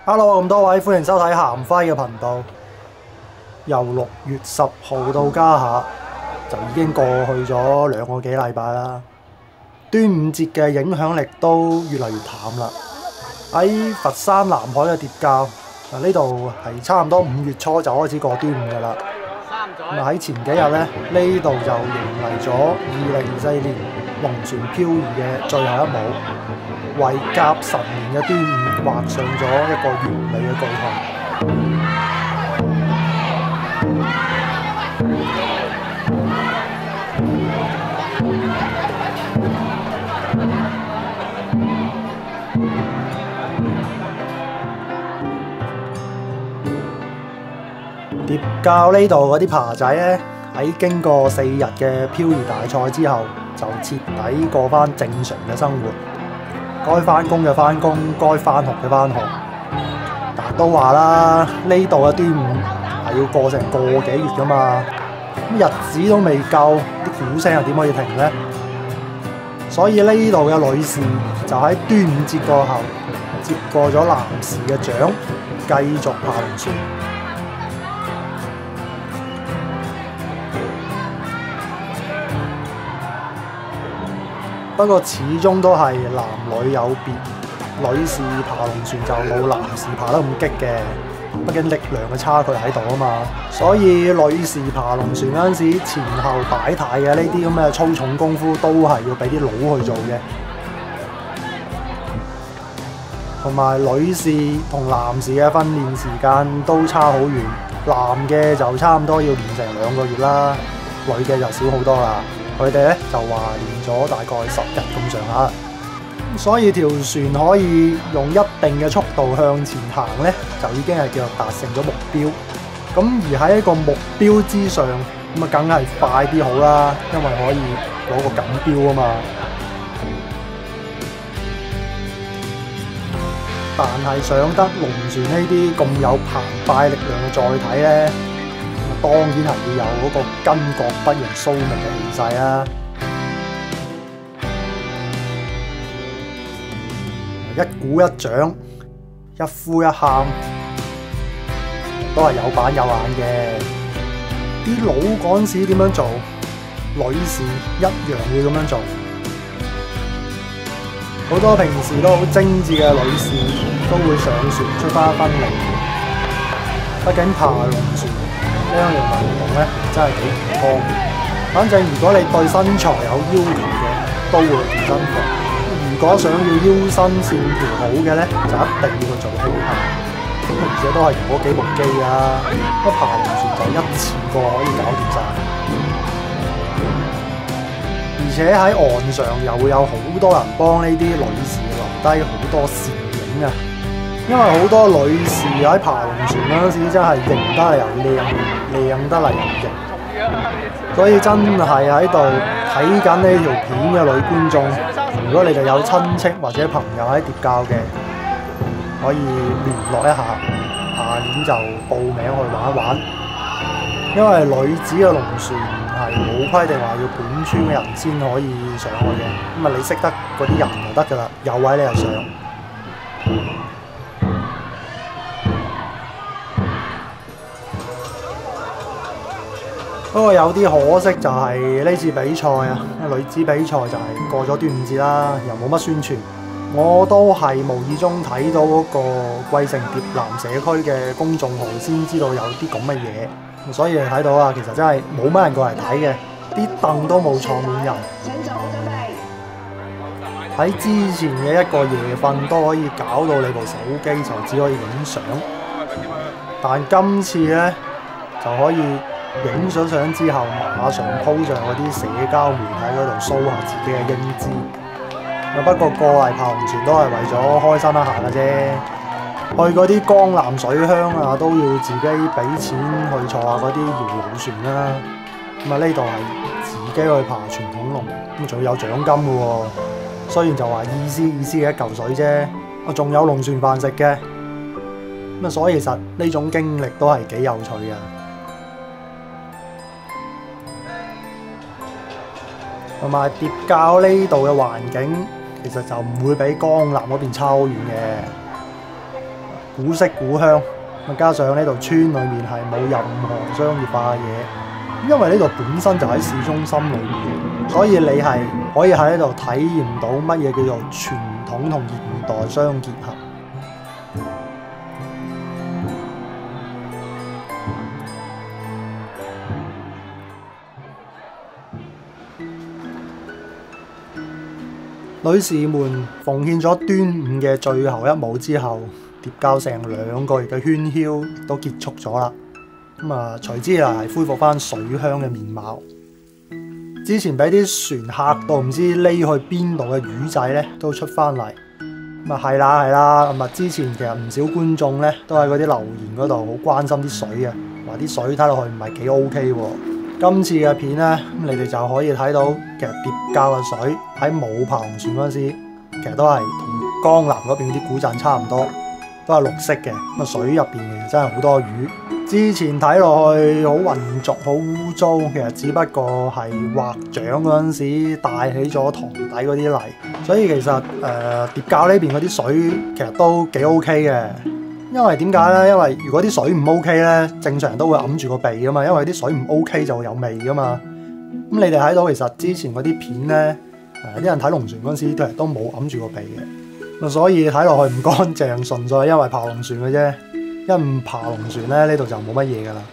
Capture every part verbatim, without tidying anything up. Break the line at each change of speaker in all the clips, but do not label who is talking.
Hello，咁多位歡迎收睇鹹輝嘅頻道。由六月十號到家下，就已經過去咗兩個幾禮拜啦。端午節嘅影響力都越嚟越淡啦。喺佛山南海嘅疊滘，嗱呢度係差唔多五月初就開始過端午㗎啦。咁啊喺前幾日咧，呢度就迎嚟咗二零二四年龍船漂移嘅最後一舞，為甲辰年嘅端午畫上咗一個完美嘅句號。疊滘呢度嗰啲扒仔咧，喺經過四日嘅漂移大賽之後，就徹底過翻正常嘅生活。該翻工嘅翻工，該翻學嘅翻學。但都話啦，呢度嘅端午係要過成個幾月噶嘛，咁日子都未夠，啲鼓聲又點可以停呢？所以呢度嘅女士就喺端午節過後接過咗男士嘅獎，繼續爬龍船。不過始終都係男女有別，女士爬龍船就冇男士爬得咁激嘅，畢竟力量嘅差距喺度啊嘛。所以女士爬龍船嗰陣時，前後擺態嘅呢啲咁嘅粗重功夫都係要俾啲佬去做嘅。同埋女士同男士嘅訓練時間都差好遠，男嘅就差唔多要練成兩個月啦，女嘅就少好多啦。佢哋咧就話練咗大概十日咁上下，所以條船可以用一定嘅速度向前行咧，就已經係叫做達成咗目標。咁而喺一個目標之上，咁啊梗係快啲好啦，因為可以攞個錦標啊嘛。但係上得龍船呢啲咁有澎湃力量嘅載體咧，當然係要有嗰個巾幗不容鬚眉嘅氣勢啦。一鼓一掌，一呼一喊，都係有板有眼嘅。啲佬嗰陣時點樣做，女士一樣會咁樣做。好多平時都好精緻嘅女士都會上船出翻分力。畢竟爬龍船呢樣運動咧真係幾健康嘅。反正如果你對身材有要求嘅，都會去健身房；如果想要腰身線條好嘅咧，就一定要去做輕跑。而且都係用嗰幾部機啊，一爬龍船就一次過可以搞掂晒。而且喺岸上又會有好多人幫呢啲女士留低好多攝影啊！因為好多女士喺爬龍船嗰陣時真係型得嚟又靚，靚得嚟又型，所以真係喺度睇緊呢條片嘅女觀眾，如果你哋有親戚或者朋友喺疊滘嘅，可以聯絡一下，下年就報名去玩一玩。因為女子嘅龍船係冇規定話要本村嘅人先可以上去嘅，咁啊你識得嗰啲人就得㗎啦，有位你就上。不過有啲可惜就係呢次比賽啊，女子比賽就係過咗端午節啦，又冇乜宣傳。我都係無意中睇到嗰個桂城疊南社區嘅公眾號先知道有啲咁嘅嘢，所以你睇到啊，其實真係冇乜人過嚟睇嘅，啲凳都冇坐滿人。喺之前嘅一個夜瞓都可以搞到你部手機就只可以影相，但今次呢，就可以影咗相之後，馬上 po 上嗰啲社交媒體嗰度 show 下自己嘅英姿。不過過嚟爬龍船都係為咗開心一下嘅啫。去嗰啲江南水鄉啊，都要自己俾錢去坐下嗰啲搖龍船啦。咁啊，呢度係自己去爬傳統龍，咁仲要有獎金嘅喎。雖然就話意思意思嘅一嚿水啫，我仲有龍船飯食嘅。咁啊，所以其實呢種經歷都係幾有趣嘅。同埋疊滘呢度嘅環境，其實就唔會比江南嗰邊差好遠嘅。 古色古香。咁加上呢度村裏面係冇任何商業化嘅嘢，因為呢度本身就喺市中心裏面，所以你係可以喺呢度體驗到乜嘢叫做傳統同現代相結合。女士們奉獻咗端午嘅最後一舞之後，疊交成兩個月嘅喧囂都結束咗啦。咁啊，隨之啊係恢復翻水鄉嘅面貌。之前俾啲船嚇到唔知匿去邊度嘅魚仔咧，都出翻嚟。咁啊係啦係啦，咁啊之前其實唔少觀眾咧都喺嗰啲留言嗰度好關心啲水嘅，話啲水睇落去唔係幾 O K 喎。今次嘅片咧，咁你哋就可以睇到，其實疊交嘅水喺冇爬龍船嗰陣時，其實都係同江南嗰邊啲古鎮差唔多，都係綠色嘅。咁啊水入邊其實真係好多魚。之前睇落去好渾濁、好污糟，其實只不過係劃槳嗰陣時帶起咗塘底嗰啲泥，所以其實誒、呃、疊交呢邊嗰啲水其實都幾 O K 嘅。因為點解咧？因為如果啲水唔 OK 咧，正常人都會揞住個鼻噶嘛。因為啲水唔 OK 就會有味噶嘛。咁你哋睇到其實之前嗰啲片咧，誒啲人睇龍船嗰陣時，都係都冇揞住個鼻嘅。咁所以睇落去唔乾淨，純粹係因為爬龍船嘅啫。一唔爬龍船咧，呢度就冇乜嘢噶啦。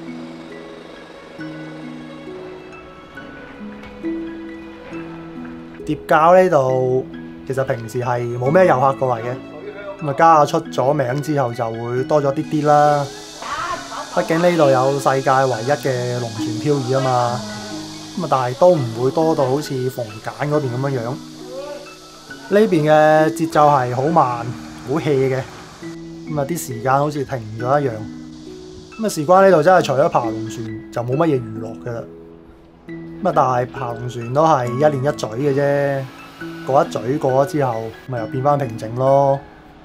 疊交呢度其實平時係冇咩遊客過嚟嘅。咁啊，加出咗名之後就會多咗啲啲啦。畢竟呢度有世界唯一嘅龍船漂移啊嘛。咁啊，但係都唔會多到好似逢簡嗰邊咁樣樣。呢邊嘅節奏係好慢、好 hea 嘅。咁啊，啲時間好似停咗一樣。咁啊，事關呢度真係除咗爬龍船就冇乜嘢娛樂㗎啦。咁啊，但係爬龍船都係一年一嘴嘅啫。過一嘴過咗之後，咪又變翻平靜咯。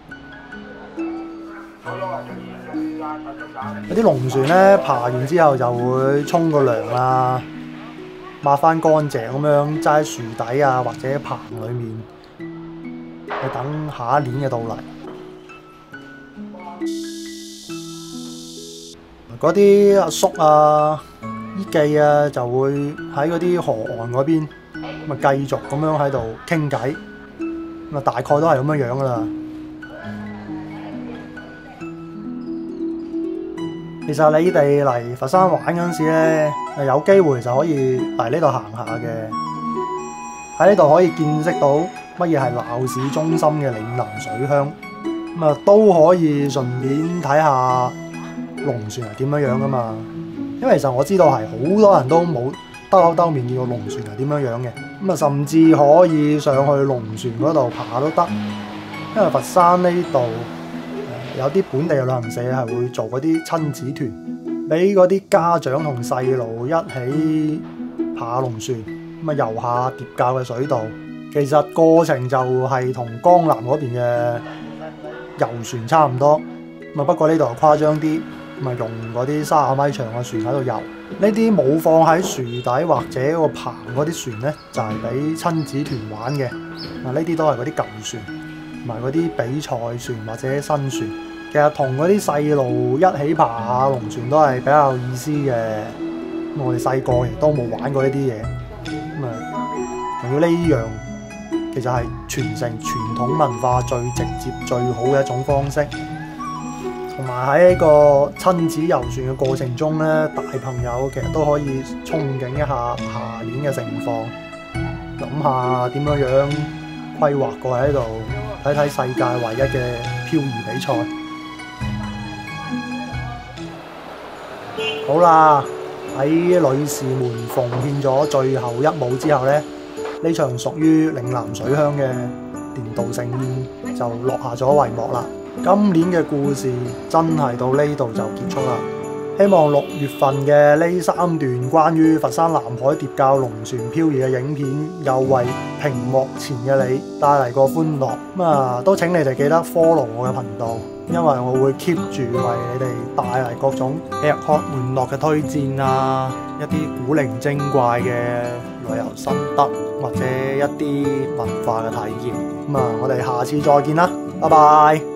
有啲龍船咧，爬完之後就會沖個涼啊，抹翻乾淨咁樣，揸喺樹底啊或者棚裡面，去等下一年嘅到嚟。嗰啲阿叔啊、姨記啊，就會喺嗰啲河岸嗰邊咁啊，繼續咁樣喺度傾偈。咁啊，大概都係咁樣樣噶啦。其實你哋嚟佛山玩嗰陣時咧，有機會就可以嚟呢度行下嘅。喺呢度可以見識到乜嘢係鬧市中心嘅嶺南水鄉，咁啊都可以順便睇下龍船係點樣樣噶嘛。因為其實我知道係好多人都冇兜口兜面見過龍船係點樣樣嘅，咁啊甚至可以上去龍船嗰度爬都得。因為佛山呢度有啲本地嘅旅行社係會做嗰啲親子團，俾嗰啲家長同細路一起爬龍船，咁啊遊下疊交嘅水道。其實過程就係同江南嗰邊嘅遊船差唔多，咁啊不過呢度誇張啲，咁啊用嗰啲三十米長嘅船喺度遊。呢啲冇放喺樹底或者個棚嗰啲船呢，就係俾親子團玩嘅。嗱，呢啲都係嗰啲舊船，同埋嗰啲比賽船或者新船。其實同嗰啲細路一起爬下龍船都係比較有意思嘅。咁我哋細個亦都冇玩過呢啲嘢，咁啊仲要呢樣，其實係傳承傳統文化最直接最好嘅一種方式。同埋喺呢個親子遊船嘅過程中咧，大朋友其實都可以憧憬一下下年嘅情況，諗下點樣樣規劃過喺度睇睇世界唯一嘅漂移比賽。好啦，喺女士們奉獻咗最後一舞之後咧，呢場屬於嶺南水鄉嘅年度盛宴就落下咗帷幕啦。今年嘅故事真係到呢度就結束啦。希望六月份嘅呢三段關於佛山南海疊交龍船漂移嘅影片，又為屏幕前嘅你帶嚟個歡樂。咁啊，都請你哋記得 follow 我嘅頻道，因為我會 keep 住為你哋帶嚟各種吃喝玩樂嘅推薦啊，一啲古靈精怪嘅旅遊心得，或者一啲文化嘅體驗。咁啊，我哋下次再見啦，拜拜。